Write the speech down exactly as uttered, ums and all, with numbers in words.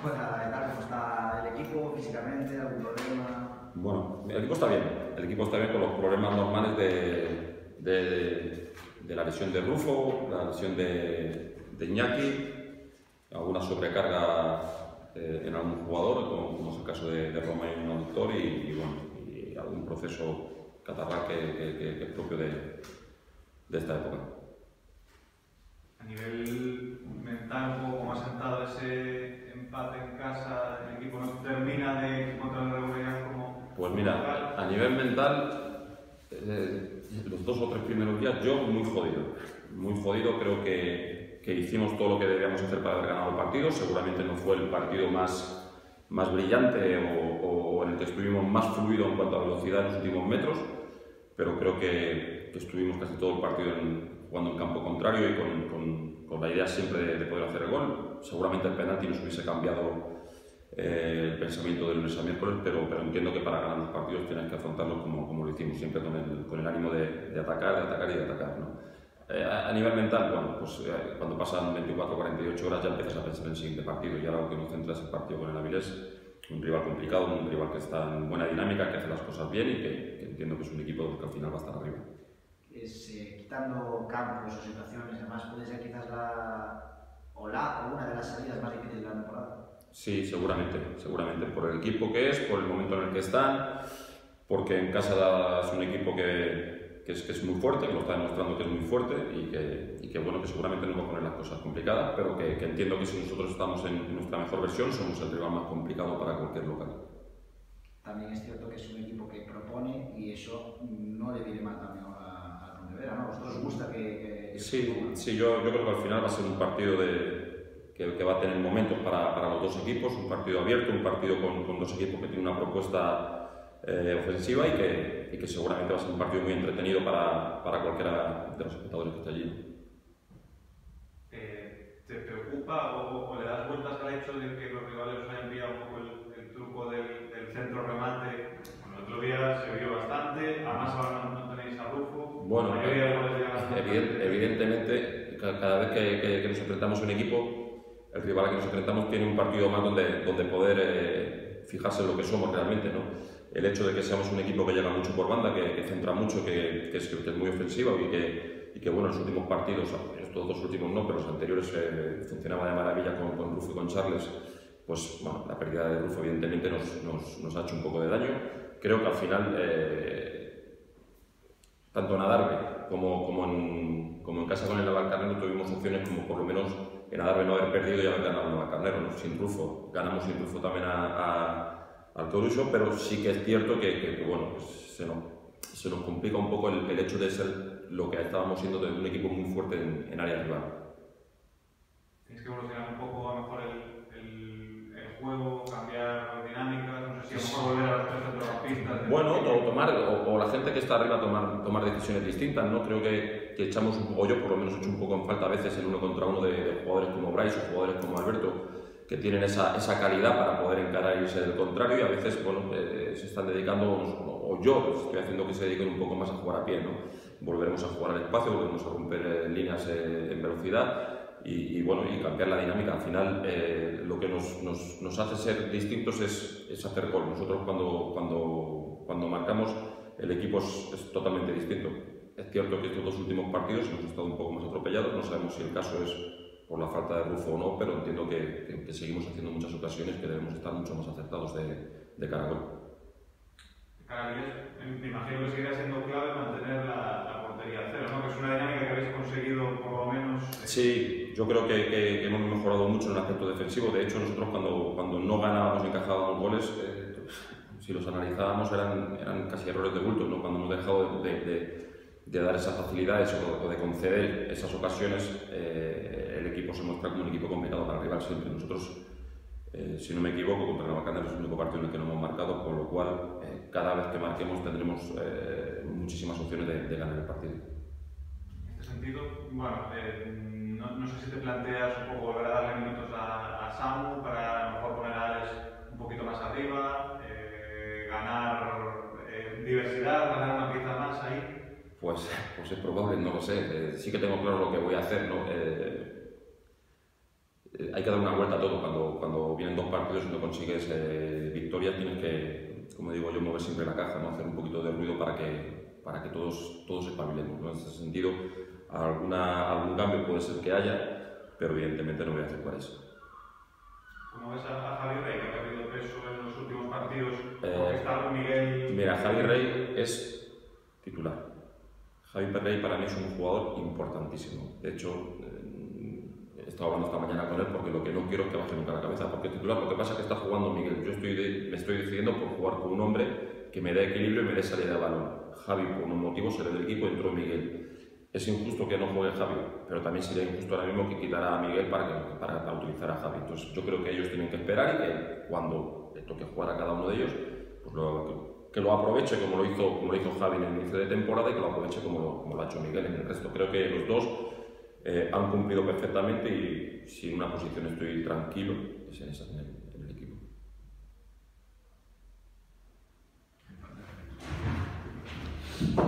pueda estar, cómo está el equipo físicamente, algún problema. Bueno, el equipo está bien, el equipo está bien con los problemas normales de, de, de la lesión de Rufo, la lesión de, de Iñaki, alguna sobrecarga eh, en algún jugador, como, como es el caso de, de Roma y un aductor, y, y, bueno, y algún proceso catarral que, que, que, que es propio de, de esta época. A nivel mental, un poco como ha sentado ese empate en casa, el equipo no termina de encontrar la regularidad como... Pues mira, a nivel mental, eh, los dos o tres primeros días yo muy jodido, muy jodido, creo que, que hicimos todo lo que debíamos hacer para haber ganado el partido, seguramente no fue el partido más, más brillante o, o en el que estuvimos más fluido en cuanto a velocidad en los últimos metros, pero creo que, que estuvimos casi todo el partido en, jugando en campo contrario y con, con, con la idea siempre de, de poder hacer el gol. Seguramente el penalti nos hubiese cambiado eh, el pensamiento del lunes a miércoles, pero, pero entiendo que para ganar los partidos tienes que afrontarlos como, como lo hicimos, siempre con el, con el ánimo de, de atacar, de atacar y de atacar, ¿no? Eh, a, a nivel mental, bueno, pues eh, cuando pasan veinticuatro o cuarenta y ocho horas ya empiezas a pensar en el siguiente partido, y ahora lo que nos centra es el partido con el Avilés, un rival complicado, un rival que está en buena dinámica, que hace las cosas bien y que, que entiendo que es un equipo que al final va a estar arriba. Es, eh, quitando campos o situaciones, además puede ser quizás la o la o una de las salidas más difíciles de la temporada. Sí, seguramente, seguramente por el equipo que es, por el momento en el que están, porque en casa es un equipo que, que, es, que es muy fuerte, que lo está demostrando que es muy fuerte y que, y que bueno, que seguramente nos va a poner las cosas complicadas, pero que, que entiendo que si nosotros estamos en, en nuestra mejor versión somos el rival más complicado para cualquier local. También es cierto que es un equipo que propone y eso no le viene mal también a, a Pontevedra, ¿no? ¿A vosotros os gusta que...? que sí, sí yo, yo creo que al final va a ser un partido de, que, que va a tener momentos para, para los dos equipos, un partido abierto, un partido con, con dos equipos que tienen una propuesta eh, ofensiva y que, y que seguramente va a ser un partido muy entretenido para, para cualquiera de los espectadores que esté allí. Eh, ¿Te preocupa o, o le das vueltas al hecho de que los rivales os hayan pillado un poco el, el truco del, del centro remate? Bueno, el otro día se vio bastante, además ahora no, no tenéis a Rufo. Bueno, eh, evident, evidentemente, cada vez que, que, que nos enfrentamos a un equipo, el rival al que nos enfrentamos tiene un partido más donde, donde poder eh, fijarse en lo que somos realmente, ¿no? El hecho de que seamos un equipo que llega mucho por banda, que, que centra mucho, que, que, es, que es muy ofensivo y que, y que bueno, en los últimos partidos, estos dos últimos no, pero los anteriores eh, funcionaba de maravilla con, con Rufo y con Charles, pues bueno, la pérdida de Rufo evidentemente nos, nos, nos ha hecho un poco de daño. Creo que al final, eh, tanto en Adarve como, como, en, como en casa con el Navalcarnero tuvimos opciones como por lo menos en Adarve no haber perdido y haber ganado el Navalcarnero, ¿no? Sin Rufo, ganamos sin Rufo también a, a al Coruso, pero sí que es cierto que, que, que bueno, pues se, nos, se nos complica un poco el, el hecho de ser lo que estábamos siendo de un equipo muy fuerte en, en área rival. Tienes que evolucionar un poco a lo mejor el, el, el juego, cambiar dinámicas, no sé si a lo mejor volver a los tres centrocampistas. Bueno, o, tomar, o, o la gente que está arriba tomar, tomar decisiones distintas, ¿no? Creo que, que echamos un poco, yo por lo menos he hecho un poco en falta a veces el uno contra uno de, de jugadores como Bryce o jugadores como Alberto, que tienen esa, esa calidad para poder encarar y irse del contrario, y a veces bueno, eh, se están dedicando, o yo estoy haciendo que se dediquen un poco más a jugar a pie, ¿no? Volveremos a jugar al espacio, volveremos a romper eh, líneas eh, en velocidad y, y, bueno, y cambiar la dinámica. Al final eh, lo que nos, nos, nos hace ser distintos es, es hacer gol. Nosotros cuando, cuando, cuando marcamos el equipo es, es totalmente distinto. Es cierto que estos dos últimos partidos hemos estado un poco más atropellados, no sabemos si el caso es por la falta de Rufo o no, pero entiendo que, que, que seguimos haciendo muchas ocasiones que debemos estar mucho más acertados de, de cara a gol. Carabiles, me imagino que seguirá siendo clave mantener la, la portería a cero, ¿no? Que es una dinámica que habéis conseguido por lo menos... Eh... Sí, yo creo que, que, que hemos mejorado mucho en el aspecto defensivo. De hecho, nosotros cuando, cuando no ganábamos y encajábamos goles, eh, si los analizábamos eran, eran casi errores de bulto, ¿no? Cuando hemos dejado de, de, de dar esas facilidades o de conceder esas ocasiones, eh, el equipo se muestra como un equipo complicado para el rival siempre. Nosotros, eh, si no me equivoco, contra Navalcarnero es el único partido en el que no hemos marcado, por lo cual eh, cada vez que marquemos tendremos eh, muchísimas opciones de, de ganar el partido. En este sentido, bueno, eh, no, no sé si te planteas un poco volver a darle minutos a, a Samu para a lo mejor poner a Alex un poquito más arriba, eh, ganar eh, diversidad, ganar una pieza más ahí. Pues, pues es probable, no lo sé. Eh, sí que tengo claro lo que voy a hacer, ¿no? Eh, eh, hay que dar una vuelta a todo. Cuando, cuando vienen dos partidos y no consigues eh, victorias, tienes que, como digo yo, mover siempre la caja, ¿no? Hacer un poquito de ruido para que, para que todos, todos espabilemos, ¿no? En ese sentido, alguna, algún cambio puede ser que haya, pero evidentemente no voy a hacer cuál es. ¿Cómo ves a Javi Rey, que ha perdido peso en los últimos partidos? Eh, Porque está con Miguel. Mira, Javi Rey es titular. Javi Rey para mí es un jugador importantísimo. De hecho, eh, he estado hablando esta mañana con él porque lo que no quiero es que baje nunca la cabeza, porque es titular. Lo que pasa es que está jugando Miguel. Yo estoy de, me estoy decidiendo por jugar con un hombre que me dé equilibrio y me dé salida de balón. Javi, por un motivo, se le del equipo y entró Miguel. Es injusto que no juegue Javi, pero también sería injusto ahora mismo que quitara a Miguel para, que, para, para utilizar a Javi. Entonces yo creo que ellos tienen que esperar y que cuando le toque jugar a cada uno de ellos, pues lo, que lo aproveche como lo hizo, como lo hizo Javi en el inicio de temporada y que lo aproveche como lo, como lo ha hecho Miguel en el resto. Creo que los dos eh, han cumplido perfectamente y si en una posición estoy tranquilo es en, esa, en, el, en el equipo.